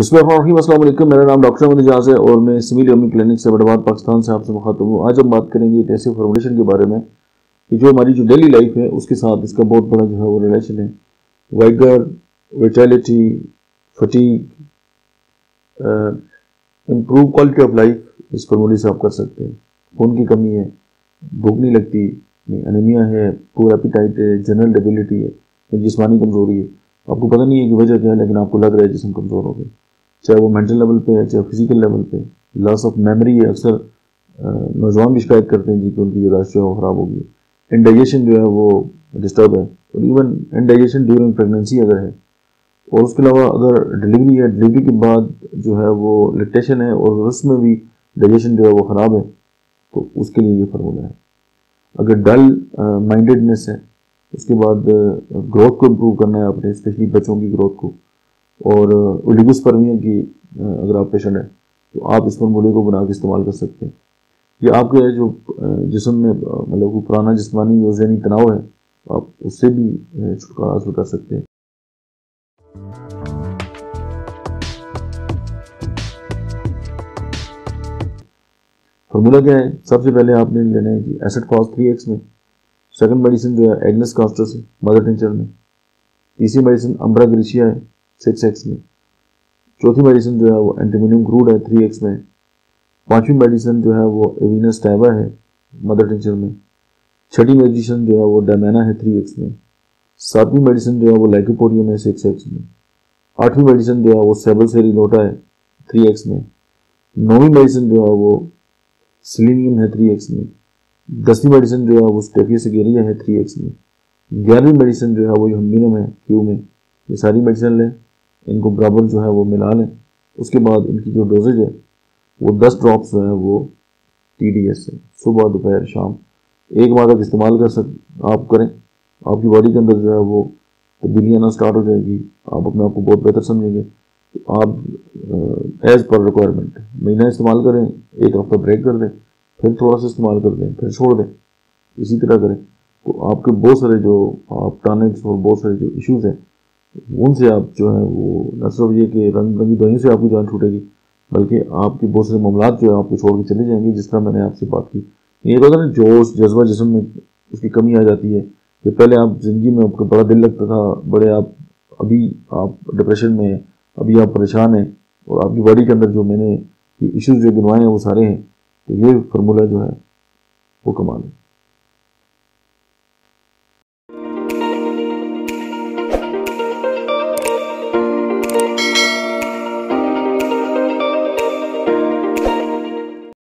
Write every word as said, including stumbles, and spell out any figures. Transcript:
बिस्मिल्लाहिर्रहमानिर्रहीम, अस्सलाम वालेकुम। मेरा नाम डॉक्टर अहमद एजाज है और मैं सिमिलिया क्लिनिक्स से बड़वाद पाकिस्तान से आपसे मुखातब हूँ। आज हम बात करेंगे एक ऐसे फॉर्मुलेशन के बारे में कि जो हमारी जो डेली लाइफ है उसके साथ इसका बहुत बड़ा जो है वो रिलेशन है। Vigour, vitality, fatigue, improve quality of life, इस फॉर्मूले से आप कर सकते हैं। खून की कमी है, भूख नहीं लगती, एनीमिया है, पूरा एपिटाइट है, जनरल डेबिलिटी है, जिस्मानी कमजोरी है। आपको पता नहीं है कि वजह क्या है, लेकिन आपको लग रहा है जिस्म कमजोर हो गया, चाहे वो मेंटल लेवल पे है चाहे फिजिकल लेवल पे। लॉस ऑफ मेमोरी है, अक्सर नौजवान भी शिकायत करते हैं जी कि उनकी याददाश्त जो है वो खराब हो गई। इंडाइजेशन जो है वो डिस्टर्ब है, और इवन इंडाइजेशन ड्यूरिंग प्रेगनेंसी अगर है, और उसके अलावा अगर डिलीवरी है, डिलीवरी के बाद जो है वो लैक्टेशन है और उसमें भी डाइजेशन जो है वो ख़राब है, तो उसके लिए ये फार्मूला है। अगर डल माइंडेडनेस है, उसके बाद ग्रोथ को इम्प्रूव करना है आपने, स्पेशली बच्चों की ग्रोथ को, और ओलिगोस्पर्मिया की अगर आप पेशेंट है तो आप इस फार्मूले को बना के इस्तेमाल कर सकते हैं। ये आपके जो जिस्म में मतलब कोई पुराना जिस्मानी और ज़हनी तनाव है, आप उससे भी छुटकारा हासिल कर सकते हैं। फार्मूला क्या है? सबसे पहले आपने लेना है जी एसिड फास्ट थ्री एक्स में। सेकंड मेडिसिन जो है एग्नेस कास्टस है, मदर टिंचर में। तीसरी मेडिसिन अम्ब्रा ग्रीशिया है, सिक्स एक्स में। चौथी मेडिसिन जो है वो एंटीमोनियम क्रूड है, थ्री एक्स में। पांचवी मेडिसिन जो है वो एविनस टैबा है, मदर टिंचर में। छठी मेडिसिन जो है वो डैमेना है, थ्री एक्स में। सातवीं मेडिसिन जो है वो लाइकोपोडियम है, सिक्स एक्स में। आठवीं मेडिसिन जो है वो सेबल सेरिनोटा है, थ्री एक्स में। नौवीं मेडिसिन जो है वो सिलीनियम है, थ्री एक्स में। दसवीं मेडिसिन जो है वो स्टेफियस एगेरिया है, थ्री एक्स में। ग्यारहवीं मेडिसिन जो है वो हम्बिनम है, क्यू में। ये सारी मेडिसिन लें, इनको बराबर जो है वो मिला लें। उसके बाद इनकी जो डोजेज है वो दस ड्रॉप्स जो है वो टी डी एस है, सुबह दोपहर शाम एक माह तक इस्तेमाल कर सक आप करें। आपकी बॉडी के अंदर जो है वो तब्दीली आना स्टार्ट हो जाएगी, आप अपने आप को बहुत बेहतर समझेंगे। तो आप एज पर रिक्वायरमेंट महीना इस्तेमाल करें, एक हफ्ता ब्रेक कर दें, फिर थोड़ा सा इस्तेमाल कर दें, फिर छोड़ दें, इसी तरह करें। तो आपके बहुत सारे जो आप टॉनिक्स और बहुत सारे जो इश्यूज़ हैं उनसे आप जो है वो न सिर्फ ये कि रंग रंगी दवाइयों से आपकी जान छूटेगी, बल्कि आपकी बहुत सारे मामलात जो है आपको छोड़ के चले जाएंगे। जिस तरह मैंने आपसे बात की, ये होता है ना जोश जज्बा जिस्म में उसकी कमी आ जाती है कि पहले आप ज़िंदगी में आपको बड़ा दिल लगता था, बड़े आप अभी आप डिप्रेशन में हैं, अभी आप परेशान हैं, और आपकी बॉडी के अंदर जो मैंने इश्यूज़ जो गिनवाए हैं वो सारे हैं। तो ये फार्मूला जो है वो कमाल है।